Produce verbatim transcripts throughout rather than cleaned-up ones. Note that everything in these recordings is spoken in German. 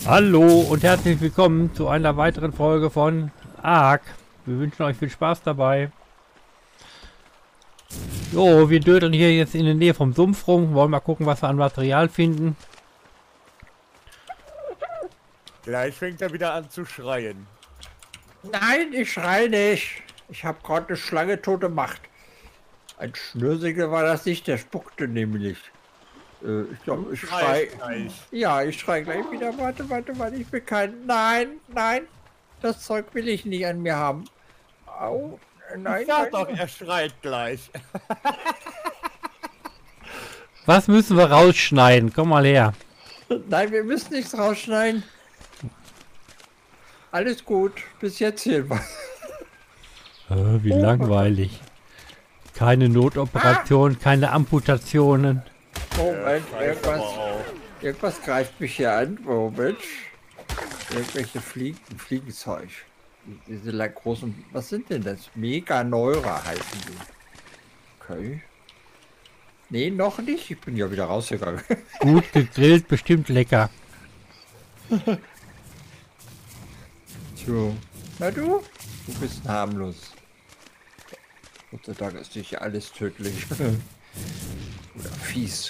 Hallo und herzlich willkommen zu einer weiteren Folge von Ark. Wir wünschen euch viel Spaß dabei. Jo, wir dödeln hier jetzt in der Nähe vom Sumpf rum. Wollen mal gucken, was wir an Material finden. Gleich fängt er wieder an zu schreien. Nein, ich schreie nicht. Ich habe gerade eine Schlange tot gemacht. Ein Schnürsenkel war das nicht, der spuckte nämlich. Äh, ich glaube, ich schrei. Gleich. Ja, ich schrei gleich wieder. Warte, warte, warte, ich bin kein. Nein, nein, das Zeug will ich nicht an mir haben. Au, nein, Ich sag nein. doch, er schreit gleich. Was müssen wir rausschneiden? Komm mal her. Nein, wir müssen nichts rausschneiden. Alles gut, bis jetzt hier was. Äh, wie Oh. langweilig. Keine Notoperation, keine Amputationen. Moment, Scheiß irgendwas, aber auch. irgendwas greift mich hier an. Moment. Irgendwelche Fliegen, Fliegenzeug. Diese la- großen, was sind denn das? Meganeura heißen die. Okay. Nee, noch nicht. Ich bin ja wieder rausgegangen. Gut gegrillt, bestimmt lecker. So. Na du? Du bist harmlos. Gott sei Dank ist nicht alles tödlich. Oder fies.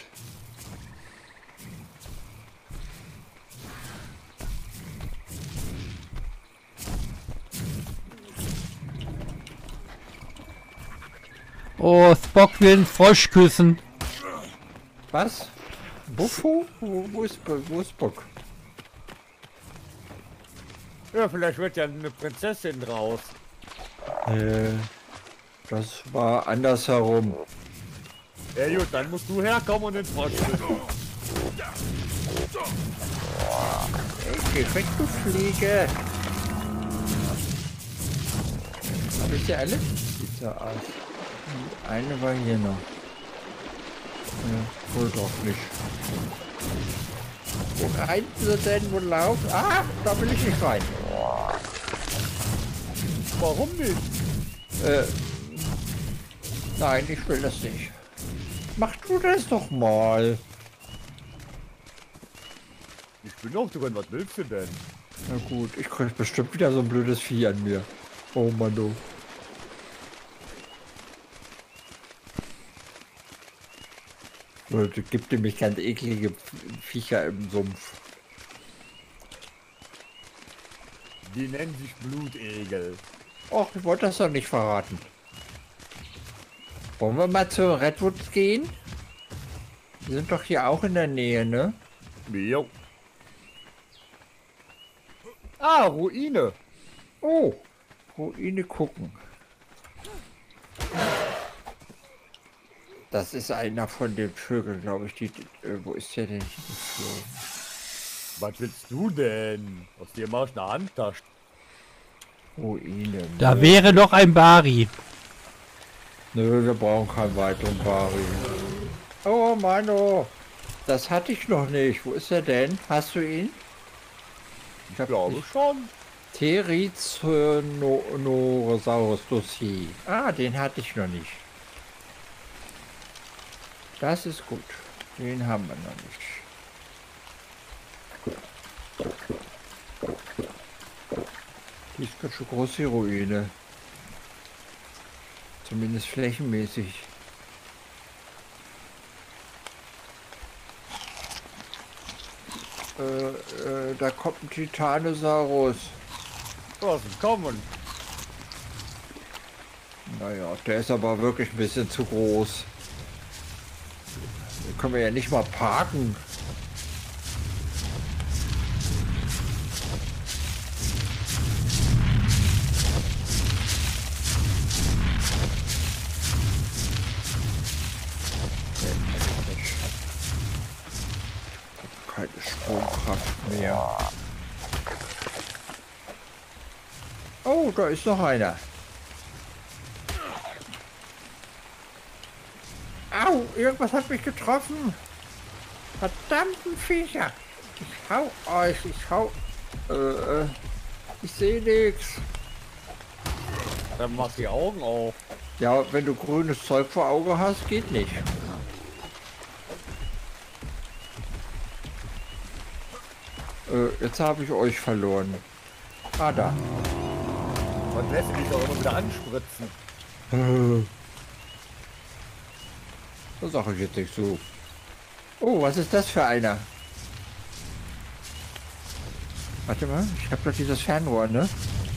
Oh, Spock will einen Frosch küssen. Was? Buffo? Wo, wo ist, wo ist Bock? Ja, vielleicht wird ja eine Prinzessin draus. Äh, das war andersherum. Ja gut, dann musst du herkommen und den Frosch küssen. Ey, geh weg, du Fliege! Hab ich die alle? Sieht so aus. Die eine war hier noch. Ja, wohl doch nicht. Wo rein sie denn? Wo laufen? Ah, da will ich nicht rein. Warum nicht? Äh, nein, ich will das nicht. Mach du das doch mal. Ich bin auch drin, was willst du denn? Na gut, ich krieg bestimmt wieder so ein blödes Vieh an mir. Oh Mann, oh. Es gibt nämlich ganz eklige Viecher im Sumpf. Die nennen sich Blutegel. Och, ich wollte das doch nicht verraten. Wollen wir mal zu Redwoods gehen? Die sind doch hier auch in der Nähe, ne? Jo. Ah, Ruine. Oh, Ruine gucken. Das ist einer von den Vögeln, glaube ich. Die, äh, wo ist der denn hingeflogen? Was willst du denn? Aus dir mach ich eine Handtasche. Ruine. Da wäre noch ein Bari. Nö, wir brauchen keinen weiteren Bari. Oh Mano, das hatte ich noch nicht. Wo ist er denn? Hast du ihn? Ich glaube schon. Therizinosaurus Dossier. Ah, den hatte ich noch nicht. Das ist gut. Den haben wir noch nicht. Die ist ganz schön groß, die Ruine. Zumindest flächenmäßig. Äh, äh, da kommt ein Titanosaurus. Was ist kommen? Naja, der ist aber wirklich ein bisschen zu groß. Den können wir ja nicht mal parken. Keine Sprungkraft mehr. Oh, da ist noch einer. Au, irgendwas hat mich getroffen. Verdammten Viecher. Ich hau euch, ich hau. Äh, äh, ich sehe nichts. Dann mach die Augen auf. Ja, wenn du grünes Zeug vor Auge hast, geht nicht. Äh, jetzt habe ich euch verloren. Ah, da. Man lässt dich doch immer wieder anspritzen. Äh. Das sage ich jetzt nicht so. Oh, was ist das für einer? Warte mal, ich habe doch dieses Fernrohr, ne?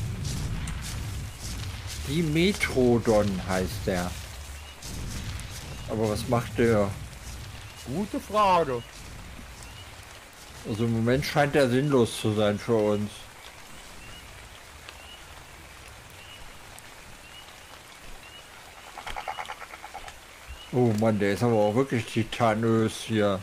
Die Metrodon heißt der. Aber was macht der? Gute Frage. Also im Moment scheint er sinnlos zu sein für uns. Oh Mann, der ist aber auch wirklich titanös hier.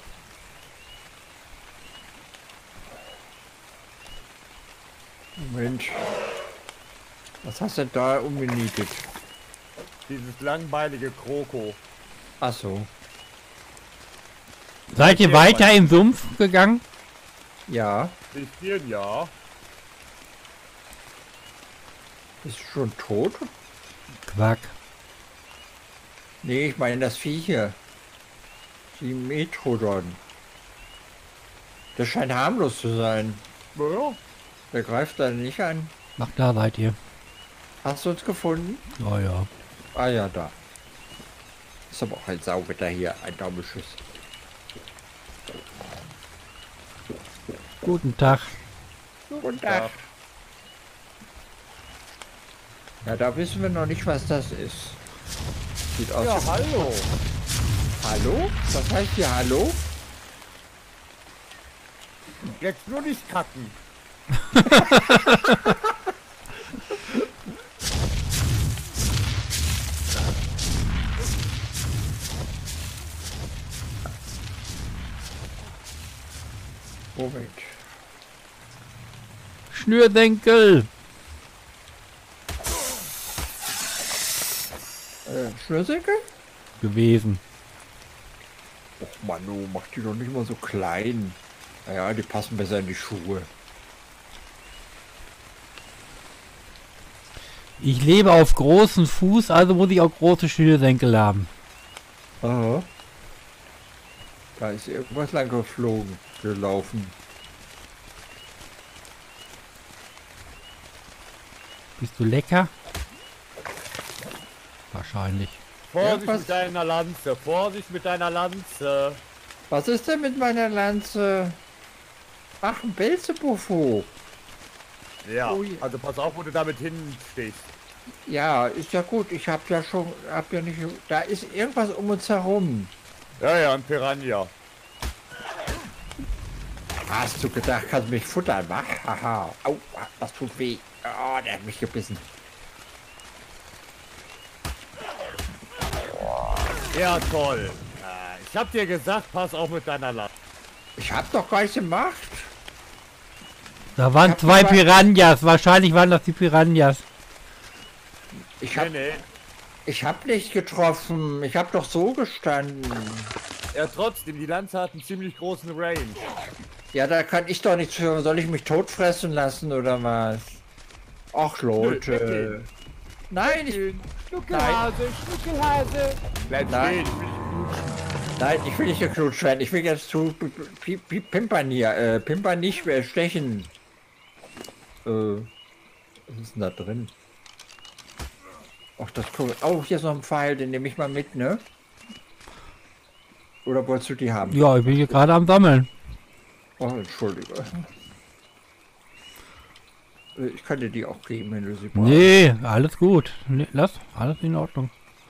Moment. Was hast du da umgenietet? Dieses langbeinige Kroko. Ach so. Seid ihr weiter im Sumpf gegangen? Ja. Bisschen, ja. Ist schon tot? Quack. Nee, ich meine das Vieh hier. Die Metrodon. Das scheint harmlos zu sein. Ja. Der greift da nicht an. Ach, da seid ihr. Hast du uns gefunden? Oh ja. Ah ja, da. Ist aber auch ein Sauwetter hier, ein Daumenschüss. Guten Tag. Guten Tag. Ja, da wissen wir noch nicht, was das ist. Sieht aus Ja, wie... hallo. Hallo? Was heißt hier Hallo? Jetzt nur nicht kacken. Moment. Schnürsenkel. Äh, Schnürsenkel? Gewesen. Och Manu, mach die doch nicht mal so klein. Naja, die passen besser in die Schuhe. Ich lebe auf großen Fuß, also muss ich auch große Schnürsenkel haben. Aha. Da ist irgendwas lang geflogen, gelaufen. Bist du lecker? Wahrscheinlich. Vorsicht Irgendwas- mit deiner Lanze. Vorsicht mit deiner Lanze. Was ist denn mit meiner Lanze? Ach, ein Belzebuffo. Ja, Ui. also pass auf, wo du damit hinstehst. Ja, ist ja gut. Ich hab ja schon, hab ja nicht. Da ist irgendwas um uns herum. Ja, ja, ein Piranha. Hast du gedacht, kannst mich futtern, wa? Haha. Au, das tut weh. Oh, der hat mich gebissen. Ja, toll. Äh, Ich hab dir gesagt, pass auf mit deiner Lanze. Ich hab doch gar nichts gemacht. Da waren hab zwei aber- Piranhas. Wahrscheinlich waren das die Piranhas. Ich Nee, hab, nee. ich hab nicht getroffen. Ich hab doch so gestanden. Ja, trotzdem, die Lanze hat einen ziemlich großen Range. Ja, da kann ich doch nichts für. Soll ich mich totfressen lassen oder was? Ach Leute. weggehen. Nein, ich, Schnuckelhase, Schnuckelhase. Bleib Nein. stehen, ich will dich knutschen. nein, ich will nicht geknutscht werden. Ich will jetzt zu p- p- p- pimpern hier. Äh, pimpern nicht, äh, stechen. Äh, was ist denn da drin? Ach, das cool. Oh, hier ist noch ein Pfeil, den nehme ich mal mit, ne? Oder wolltest du die haben? Ja, ich bin hier gerade am Sammeln. Oh, entschuldige. Äh, Ich kann dir die auch geben, wenn du sie brauchst. Nee, alles gut. Nee, lass, alles in Ordnung.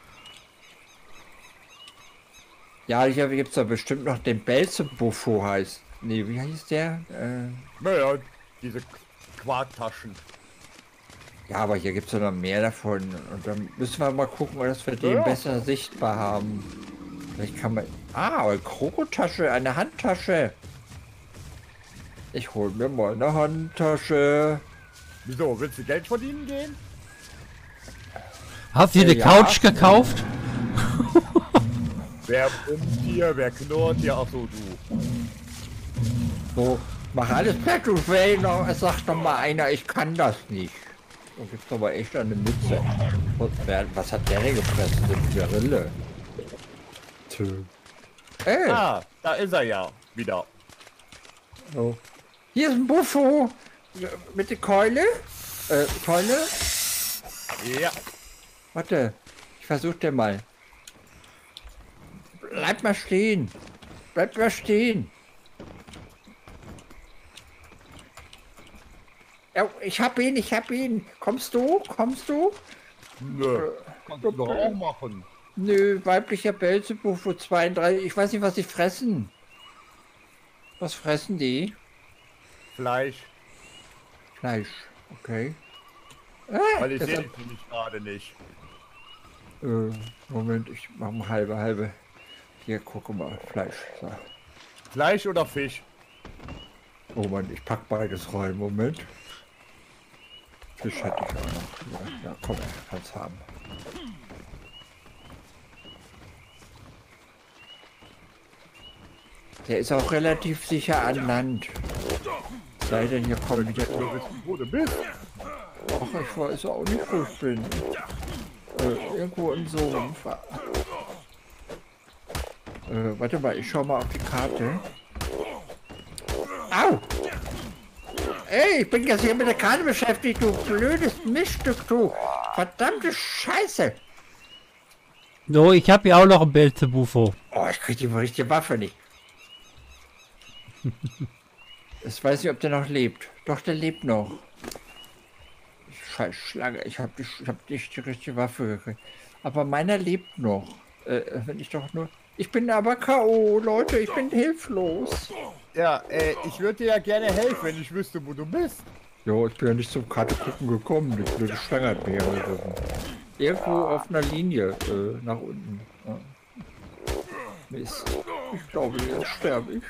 Ja, hier gibt es da bestimmt noch den Belzebuffo heißt. Nee, wie heißt der? Äh, Naja, diese Quarktaschen. ja, aber hier gibt es ja noch mehr davon. Und dann müssen wir mal gucken, dass wir den Ja. besser sichtbar haben. Vielleicht kann man... Ah, eine Krokotasche, eine Handtasche. Ich hol mir mal eine Handtasche. Wieso, willst du Geld verdienen gehen? Hast du dir Äh, eine ja. Couch gekauft? Wer pumpt hier, wer knurrt hier? Ach so, du. So, mach alles platt, du Fellner. Es sagt doch mal einer, ich kann das nicht. Und gibt's aber echt eine Mütze. Und wer, was hat der denn gepresst? Eine Brille. Tö. Ey, Ah, da ist er ja wieder. oh. Hier ist ein Buffo. Mit der Keule. Äh, Keule? Ja. Warte. Ich versuch den mal. Bleib mal stehen. Bleib mal stehen. Ja, ich hab ihn, ich hab ihn. Kommst du? Kommst du? Nö. Kannst du doch auch machen. Nö, weiblicher Belzebufo zweiunddreißig. Ich weiß nicht, was sie fressen. Was fressen die? Fleisch. Fleisch. Okay. Ah, Weil ich das sehe hat- dich nämlich gerade nicht. Äh, Moment, ich mache mal halbe, halbe. Hier, guck mal, Fleisch. So. Fleisch oder Fisch? Moment, ich pack beides rein. Moment. Fisch hätte ich auch noch. Ja, ja komm, kannst haben. Der ist auch relativ sicher an Land. Sei denn, hier kommen wieder. Du wissen, wo du bist. Ach, ich weiß auch nicht, wo ich bin. Äh, irgendwo im Sumpf. Äh, warte mal, ich schau mal auf die Karte. Au! Ey, ich bin jetzt hier mit der Karte beschäftigt, du blödes Miststück, du. Verdammte Scheiße. So, ich habe ja auch noch ein Belzebufo. Oh, ich krieg die richtige Waffe nicht. Ich weiß nicht, ob der noch lebt. Doch, der lebt noch. Scheiß Schlange, ich habe ich hab nicht die richtige Waffe gekriegt. Aber meiner lebt noch. Äh, wenn ich doch nur... Ich bin aber K O, Leute, ich bin hilflos. Ja, äh, ich würde dir ja gerne helfen, wenn ich wüsste, wo du bist. Jo, ich bin ja nicht zum Karte gucken gekommen. Die blöde Schlange hat mir hergegriffen. Irgendwo auf einer Linie äh, nach unten. Ja. Mist. Ich glaube, jetzt sterbe ich.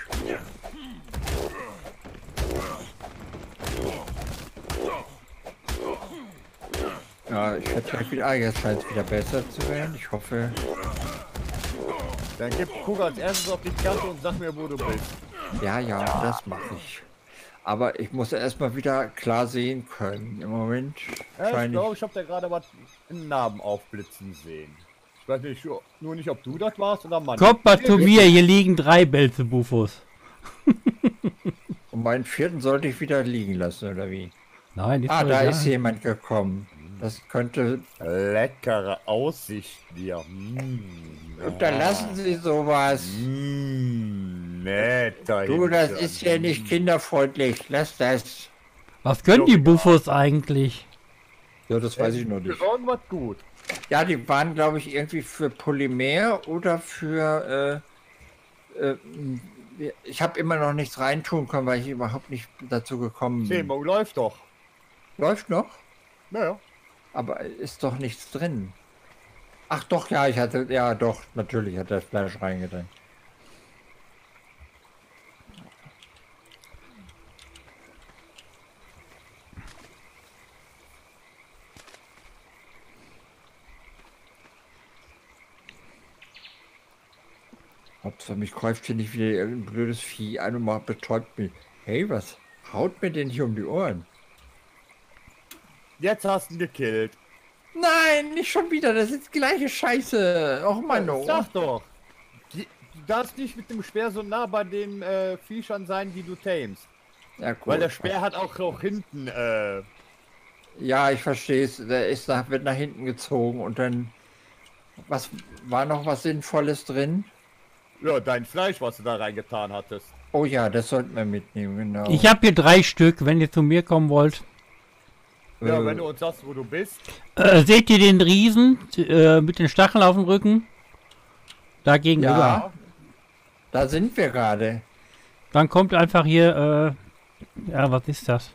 Ja, ich werde gleich wieder... Ah, jetzt scheint es wieder besser zu werden. Ich hoffe... Dann gib, guck als erstes auf die Karte und sag mir, wo du bist. Ja, ja, das mache ich. Aber ich muss erstmal wieder klar sehen können. Im Moment Ja, ich scheine glaube, ich habe da gerade was einen Namen aufblitzen sehen. Ich weiß nicht, nur nicht, ob du das warst oder Mann. Kommt mal zu mir, hier liegen drei Belzebufos. Und meinen vierten sollte ich wieder liegen lassen, oder wie? Nein, die Ah, soll da ja- ist jemand gekommen. Das könnte... Leckere Aussicht hier. Mm. Unterlassen Sie sowas. Mm, netter Du, das Hintern. ist ja nicht kinderfreundlich. Lass das. Was können die Buffos eigentlich? Ja, das weiß ich noch nicht. Für irgendwas gut. Ja, die waren, glaube ich, irgendwie für Polymer oder für... Äh, äh, ich habe immer noch nichts reintun können, weil ich überhaupt nicht dazu gekommen bin. Thema läuft doch. Läuft noch? Naja. Aber ist doch nichts drin. Ach doch, ja, ich hatte, ja doch, natürlich hat das Fleisch reingetan. Hauptsache mich greift hier nicht wieder irgendein blödes Vieh an und macht betäubt mich. Hey, was haut mir denn hier um die Ohren? Jetzt hast du ihn gekillt. Nein, nicht schon wieder, das ist die gleiche Scheiße. Och Mann, oh. Sag doch. Die, du darfst nicht mit dem Speer so nah bei den äh, Viechern sein, die du tamest. Ja, gut. Weil der Speer hat auch noch hinten, äh, Ja, ich verstehe es. Der ist nach, wird nach hinten gezogen und dann... Was war noch was Sinnvolles drin? ja, dein Fleisch, was du da reingetan hattest. Oh ja, das sollten wir mitnehmen, genau. Ich habe hier drei Stück, wenn ihr zu mir kommen wollt. Ja, Äh, wenn du uns sagst, wo du bist. Äh, seht ihr den Riesen äh, mit den Stacheln auf dem Rücken? Da gegenüber. Ja, da sind wir gerade. Dann kommt einfach hier, äh, ja, was ist das?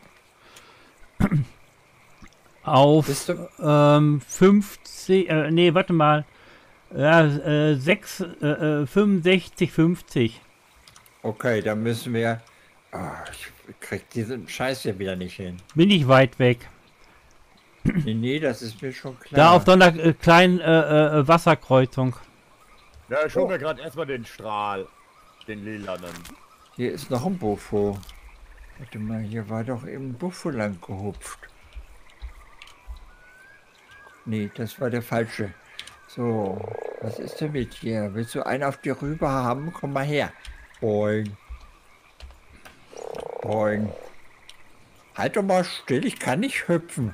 Auf Bist du- ähm, fünfzig, äh, nee, warte mal. Ja, äh, sechs, äh, äh, fünfundsechzig, fünfzig. Okay, dann müssen wir... Ah, ich krieg diesen Scheiß hier wieder nicht hin. Bin ich weit weg. Nee, nee, das ist mir schon klar. Da auf so einer äh, kleinen äh, äh, Wasserkreuzung. Ja, ich hol Oh. mir gerade erstmal den Strahl. Den lilanen. Hier ist noch ein Buffo. Warte mal, hier war doch eben ein Buffo lang gehupft. Nee, das war der falsche. So, was ist denn mit dir? Willst du einen auf die Rübe haben? Komm mal her. Boing. Boing. Halt doch mal still, ich kann nicht hüpfen.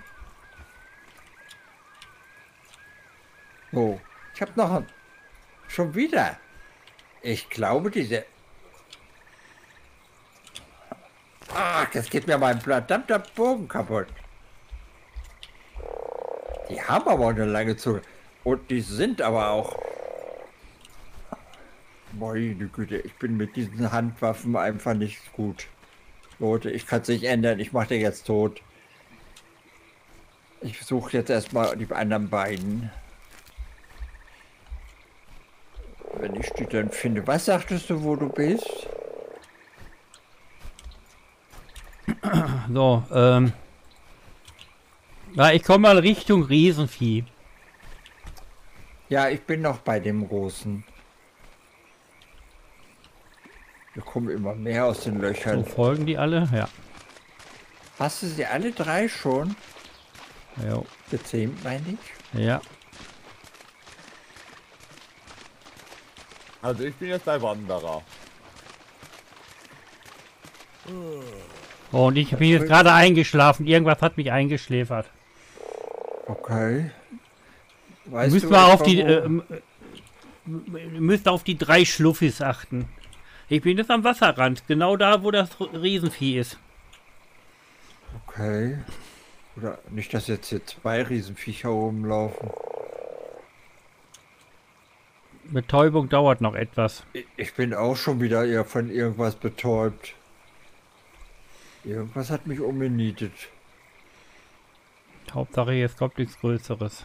So, ich habe noch ein... Schon wieder. Ich glaube, diese... Ach, jetzt geht mir mein verdammter Bogen kaputt. Die haben aber auch eine lange Zunge. Und die sind aber auch... Meine Güte, ich bin mit diesen Handwaffen einfach nicht gut. Leute, ich kann es nicht ändern. Ich mache den jetzt tot. Ich suche jetzt erstmal die anderen beiden. Wenn ich die dann finde. Was sagtest du, wo du bist? So, ähm. Ja, ich komme mal Richtung Riesenvieh. Ja, ich bin noch bei dem Großen. Wir kommen immer mehr aus den So, Löchern. folgen die alle? Ja. Hast du sie alle drei schon Jo. gezähmt, meine ich? Ja. Also ich bin jetzt der Wanderer. Oh, und ich bin jetzt gerade eingeschlafen. Irgendwas hat mich eingeschläfert. Okay. Weißt müsst mal auf die, äh, müsst auf die drei Schluffis achten. Ich bin jetzt am Wasserrand, genau da, wo das Riesenvieh ist. Okay. Oder nicht, dass jetzt hier zwei Riesenviecher rumlaufen. Betäubung dauert noch etwas. Ich bin auch schon wieder eher von irgendwas betäubt. Irgendwas hat mich umgenietet. Hauptsache, jetzt kommt nichts Größeres.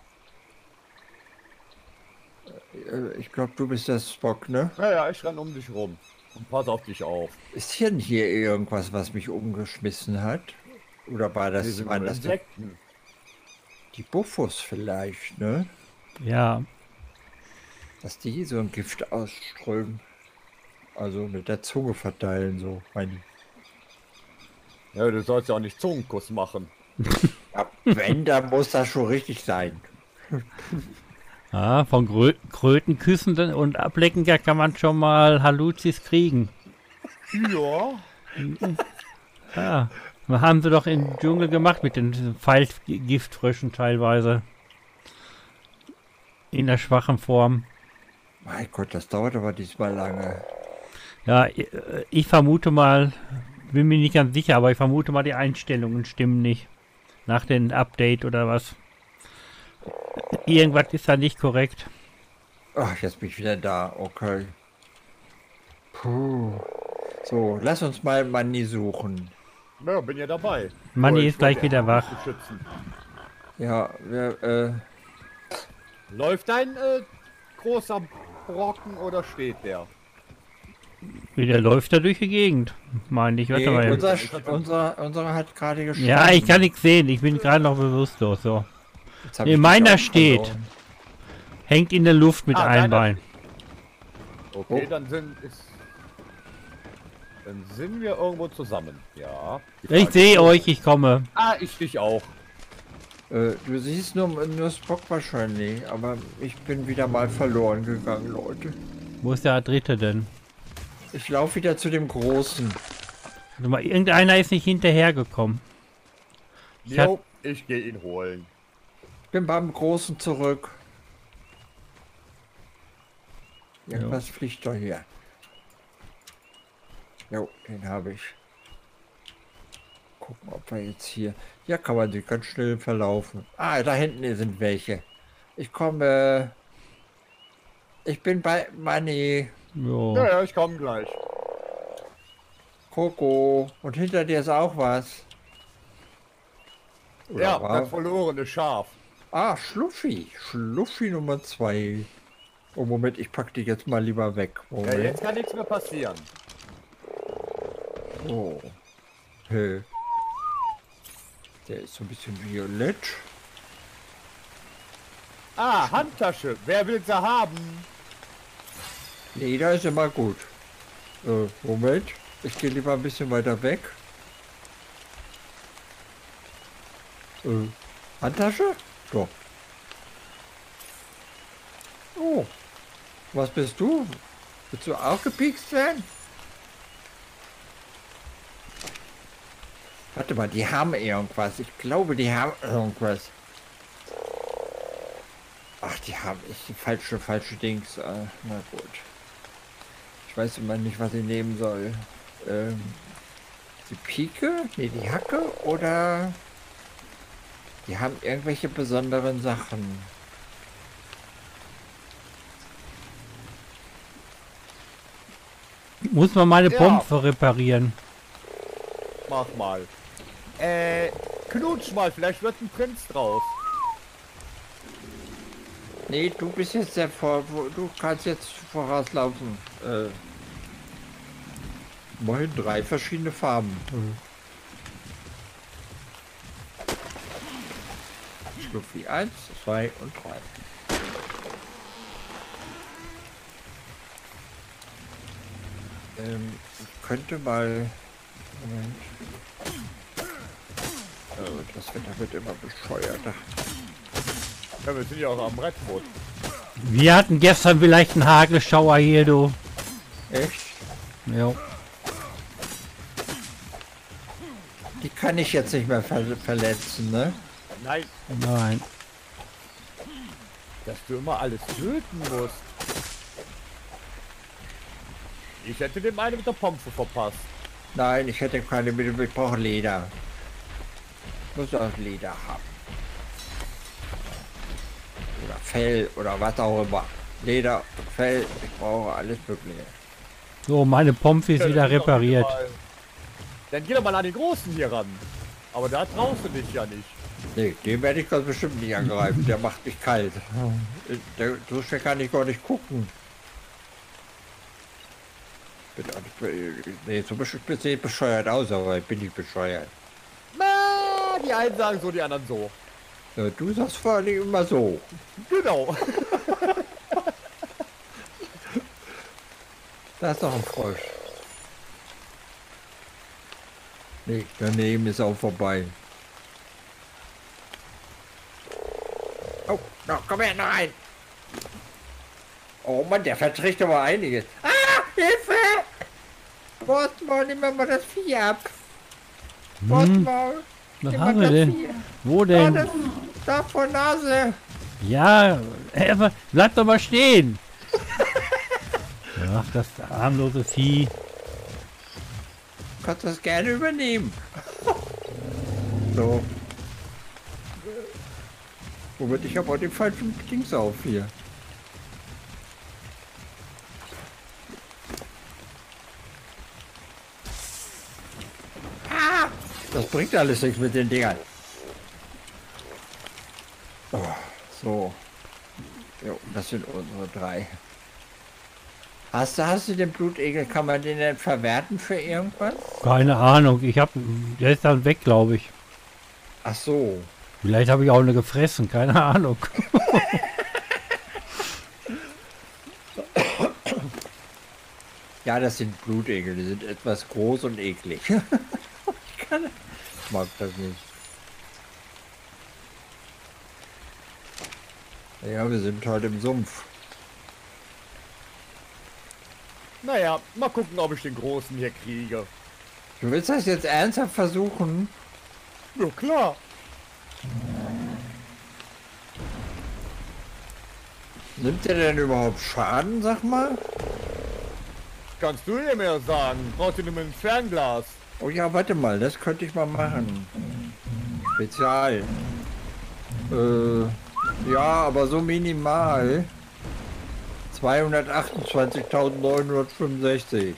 Ich glaube, du bist der Spock, ne? Naja, ich renn um dich rum. Und pass auf dich auf. Ist hier denn hier irgendwas, was mich umgeschmissen hat? Oder war das, Diese waren das die, Insekten. die Buffos vielleicht, ne? Ja. Dass die so ein Gift ausströmen. Also mit der Zunge verteilen, so. Meine Ja, du sollst ja auch nicht Zungenkuss machen. ja, wenn, dann muss das schon richtig sein. Ah, von Grö Kröten küssen und ablecken, da kann man schon mal Haluzis kriegen. Ja. Ja, das haben sie doch im Dschungel gemacht mit den Pfeilgiftfröschen teilweise. In der schwachen Form. Mein Gott, das dauert aber diesmal lange. Ja, ich vermute mal, bin mir nicht ganz sicher, aber ich vermute mal, die Einstellungen stimmen nicht. Nach dem Update oder was. Irgendwas ist da nicht korrekt. Ach, jetzt bin ich wieder da. Okay. Puh. So, lass uns mal Manni suchen. Ja, bin ja dabei. Manni Aber ist ich gleich wollte wieder ja wach. beschützen. Ja, wir, äh... Läuft dein äh, großer Brocken oder steht der? Wieder läuft er durch die Gegend, meine ich. Warte Nee, mal. unser, unser, unser hat gerade gestanden. Ja, ich kann nichts sehen. Ich bin gerade noch bewusstlos. So. Jetzt hab Nee, ich meiner dich auch steht. verloren. Hängt in der Luft mit Ah, einem deiner- Bein. Okay, Oh. dann sind ist, dann sind wir irgendwo zusammen. Ja. Die Ich Frage sehe ist- euch, ich komme. Ah, ich dich auch. Äh, du siehst nur, nur Spock wahrscheinlich, aber ich bin wieder mal verloren gegangen, Leute. Wo ist der dritte denn? Ich laufe wieder zu dem Großen. Warte mal, irgendeiner ist nicht hinterhergekommen. Ich hab- Jo, ich gehe ihn holen. Bin beim Großen zurück. Irgendwas fliegt doch hier. Jo, den habe ich. Gucken, ob wir jetzt hier... Ja, kann man sich ganz schnell verlaufen. Ah, da hinten sind welche. Ich komme... Ich bin bei Manni. Jo. Ja, ja, ich komme gleich. Coco. Und hinter dir ist auch was. Oder Ja, war- das verlorene Schaf. Ah, Schluffi. Schluffi Nummer zwei. Oh, Moment, ich pack die jetzt mal lieber weg. Ja, Moment. jetzt kann nichts mehr passieren. Oh. Hey. Der ist so ein bisschen violett. Ah, Handtasche. Wer will sie haben? Leder ist immer gut. Äh, Moment. Ich gehe lieber ein bisschen weiter weg. Äh, Handtasche? Doch. Oh. Was bist du? Willst du auch gepikst werden? Warte mal, die haben irgendwas. Ich glaube, die haben irgendwas. Ach, die haben ich falsche, falsche Dings. Äh, na gut. Ich weiß immer nicht, was ich nehmen soll. Ähm, die Pike? Ne, die Hacke? Oder... Die haben irgendwelche besonderen Sachen. Muss man meine Ja. Pompe reparieren. Mach mal. Äh, knutsch mal, vielleicht wird ein Prinz draus. Nee, du bist jetzt der Vor... Du kannst jetzt vorauslaufen. Äh, immerhin drei verschiedene Farben. Mhm. Schluffi eins, zwei und drei. Ähm, ich könnte mal... Moment. Oh, das Wetter wird immer bescheuerter. Ja, wir sind ja auch am Redwood. Wir hatten gestern vielleicht einen Hagelschauer hier, du. Echt? Ja. Die kann ich jetzt nicht mehr ver verletzen, ne? Nein, Nein. dass du immer alles töten musst. Ich hätte dem einen mit der Pompe verpasst. Nein, ich hätte keine Mittel, ich brauche Leder. Ich muss auch Leder haben. Oder Fell oder was auch immer. Leder, Fell, ich brauche alles Mögliche. So, meine Pompe ist Ja, wieder dann geh doch repariert. mal- Dann geh doch mal an den Großen hier ran. Aber da traust du dich ja nicht. Nee, den werde ich ganz bestimmt nicht angreifen. Der macht mich kalt. Der, so schnell kann ich gar nicht gucken. Bin auch nicht, nee, so besch- sehe ich bescheuert aus, aber ich bin nicht bescheuert. Na, die einen sagen so, die anderen so. Ja, du sagst vor allem immer so. Genau. Da ist noch ein Frosch. Nee, daneben ist auch vorbei. Oh, noch, komm her, noch rein. Oh Mann, der verträgt aber einiges. Ah, Hilfe! Wortmaul, nimm mir mal das Vieh ab. Hm, Wortmaul, was nimm haben mal wir das denn? Vieh. Wo Ah, denn? das, da vor Nase. Ja, äh, bleib doch mal stehen. Ach, das harmlose Vieh. Du kannst das gerne übernehmen. So. Womit ich habe auch den falschen Dings auf hier. Ah, das bringt alles nichts mit den Dingern. Oh, so. Jo, das sind unsere drei. Hast du, hast du den Blutegel? Kann man den denn verwerten für irgendwas? Keine Ahnung, ich hab, der ist dann weg, glaube ich. Ach so. Vielleicht habe ich auch eine gefressen, keine Ahnung. Ja, das sind Blutegel. Die sind etwas groß und eklig. ich, kann, ich mag das nicht. Ja, wir sind heute im Sumpf. Naja, mal gucken, ob ich den Großen hier kriege. Du willst das jetzt ernsthaft versuchen? Ja, klar. Nimmt der denn überhaupt Schaden, sag mal? Kannst du dir mehr sagen? Brauchst du nur ein Fernglas? Oh ja, warte mal, das könnte ich mal machen. Spezial. Äh, ja, aber so minimal. zweihundertachtundzwanzigtausendneunhundertfünfundsechzig.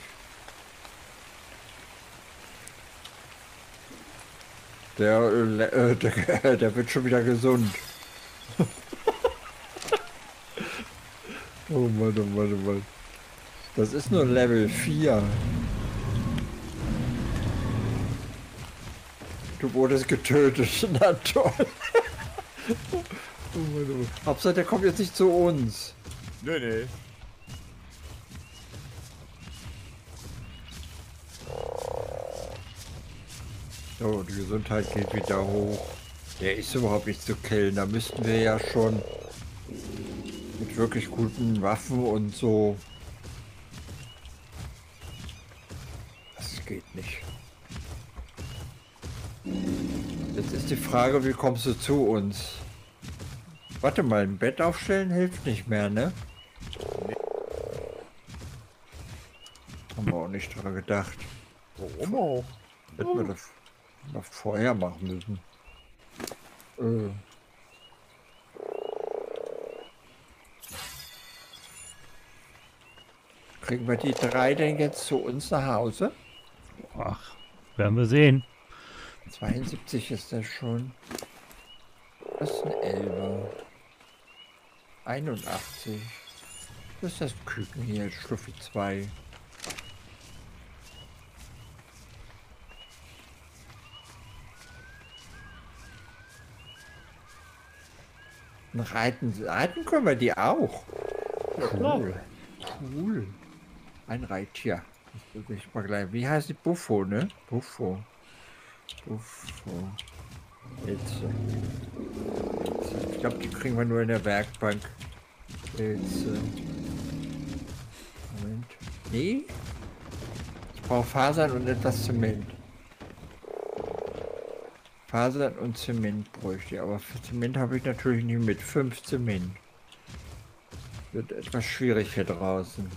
Der, äh, der, der wird schon wieder gesund. Oh Mann, oh Mann, oh Mann. Das ist nur Level vier. Du wurdest getötet. Na toll. Oh Mann, oh Mann. Hauptsache, der kommt jetzt nicht zu uns. Nee, nee. Oh, die Gesundheit geht wieder hoch. Der ist überhaupt nicht zu killen. Da müssten wir ja schon mit wirklich guten Waffen und so. Das geht nicht. Jetzt ist die Frage, wie kommst du zu uns? Warte mal, ein Bett aufstellen hilft nicht mehr, ne? Nee. Haben wir auch nicht dran gedacht. Warum auch? Hätten wir das noch vorher machen müssen. Äh. Kriegen wir die drei denn jetzt zu uns nach Hause? Ach, werden wir sehen. zweiundsiebzig ist das schon. Das ist ein Elfer. einundachtzig. Das ist das Küken hier, Schluffi zwei. Reiten, reiten können wir die auch. Cool. Cool. Ein Reittier. Das will ich mal gleich. Wie heißt die? Buffo, ne? Buffo. Buffo. Jetzt. Ich glaube, die kriegen wir nur in der Werkbank. Jetzt. Moment. Nee. Ich brauche Fasern und etwas Zement. Fasern und Zement bräuchte ich, aber für Zement habe ich natürlich nicht mit. Fünf Zement. Wird etwas schwierig hier draußen.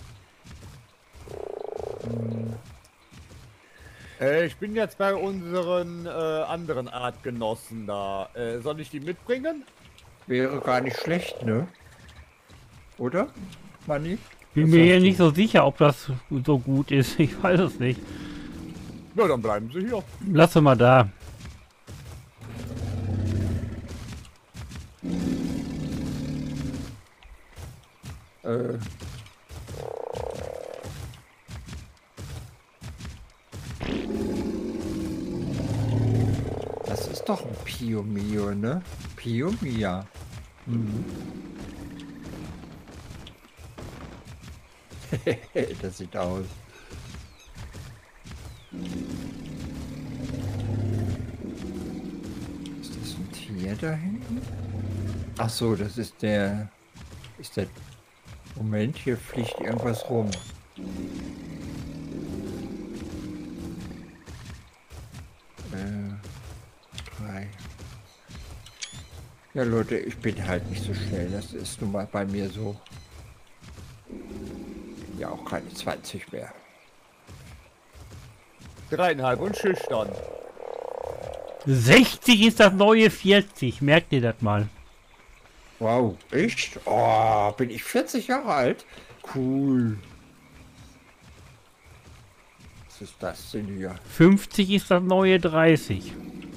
Hm. Äh, ich bin jetzt bei unseren äh, anderen Artgenossen da. Äh, soll ich die mitbringen? Wäre gar nicht schlecht, ne? Oder, Manni? Bin mir hier nicht so sicher, ob das so gut ist. Ich weiß es nicht. Na, dann bleiben sie hier. Lass sie mal da. Äh. Das ist doch ein Pio Mio, ne? Pio Mia. Mhm. Das sieht aus. Ist das ein Tier da hinten? Ach so, das ist der... Ist der... Moment, hier fliegt irgendwas rum. Äh, drei. Ja Leute, ich bin halt nicht so schnell. Das ist nun mal bei mir so. Ja, auch keine zwanzig mehr. Dreieinhalb und schüchtern. sechzig ist das neue vierzig. Merkt ihr das mal? Wow, echt? Oh, bin ich vierzig Jahre alt? Cool. Was ist das denn hier? fünfzig ist das neue dreißig.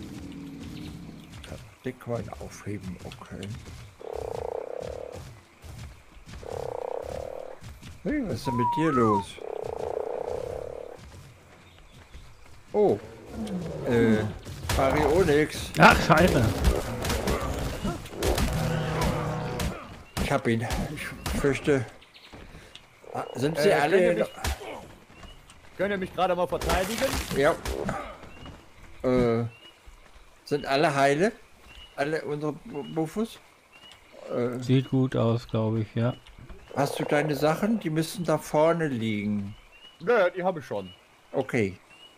Bitcoin aufheben, okay. Hey, was ist denn mit dir los? Oh. Äh, Baryonyx. Ach, scheiße. Ich hab ihn. Ich fürchte. Ah, sind sie Äh, alle? könnt ihr mich, könnt ihr mich gerade mal verteidigen? Ja. Äh, sind alle heile? Alle unsere Buffos? Äh, Sieht gut aus, glaube ich, ja. hast du deine Sachen? Die müssen da vorne liegen. Nö, die habe ich schon. Okay.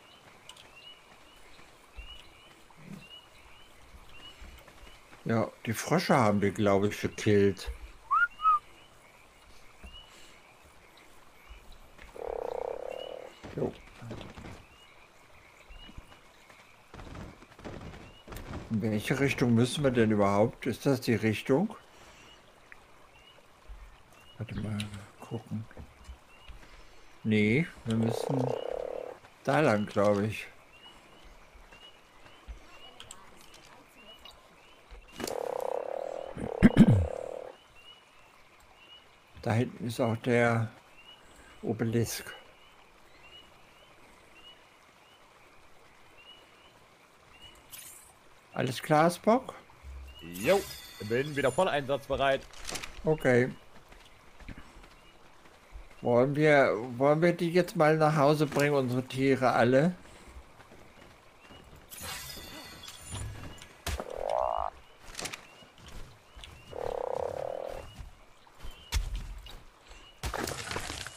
Ja, die Frösche haben wir, glaube ich, gekillt. Jo. In welche Richtung müssen wir denn überhaupt? Ist das die Richtung? Warte mal, gucken. Nee, wir müssen da lang, glaube ich. Da hinten ist auch der Obelisk. Alles klar, Spock? Jo, bin wieder voll einsatzbereit. Okay. Wollen wir, wollen wir die jetzt mal nach Hause bringen, unsere Tiere alle?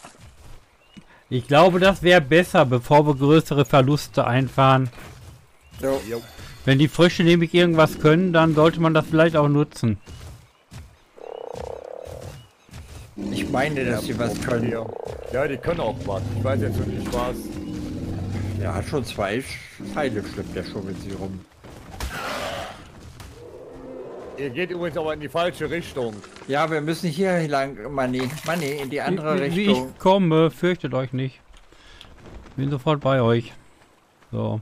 Ich glaube, das wäre besser, bevor wir größere Verluste einfahren. Jo. Jo. Wenn die Frösche nämlich irgendwas können, dann sollte man das vielleicht auch nutzen. Ich meine, dass sie was können. Ja. ja, die können auch was. Ich weiß jetzt noch nicht was. Er hat schon zwei Pfeile, schleppt er schon mit sie rum. Ihr geht übrigens aber in die falsche Richtung. Ja, wir müssen hier lang, Manni. Manni, in die andere wie, wie Richtung. ich komme, fürchtet euch nicht. Bin sofort bei euch. So.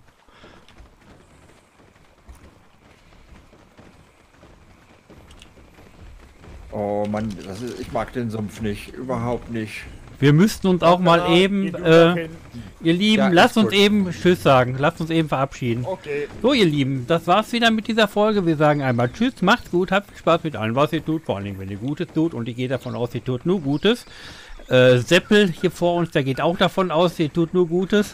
Oh Mann, das ist, ich mag den Sumpf nicht. Überhaupt nicht. Wir müssten uns auch mal eben, Geht äh, nach hinten. ihr Lieben, Ja, lasst ist uns gut. eben Tschüss sagen. Lasst uns eben verabschieden. Okay. So, ihr Lieben, das war's wieder mit dieser Folge. Wir sagen einmal Tschüss, macht's gut, habt viel Spaß mit allem, was ihr tut. Vor allen Dingen, wenn ihr Gutes tut. Und ich gehe davon aus, ihr tut nur Gutes. Äh, Seppel hier vor uns, der geht auch davon aus, ihr tut nur Gutes.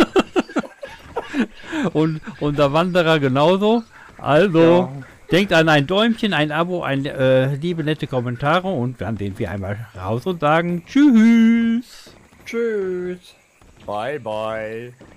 Und unser Wanderer genauso. Also, Ja. denkt an ein Däumchen, ein Abo, ein äh, liebe, nette Kommentare. Und dann sehen wir einmal raus und sagen Tschüss. Tschüss. Bye, bye.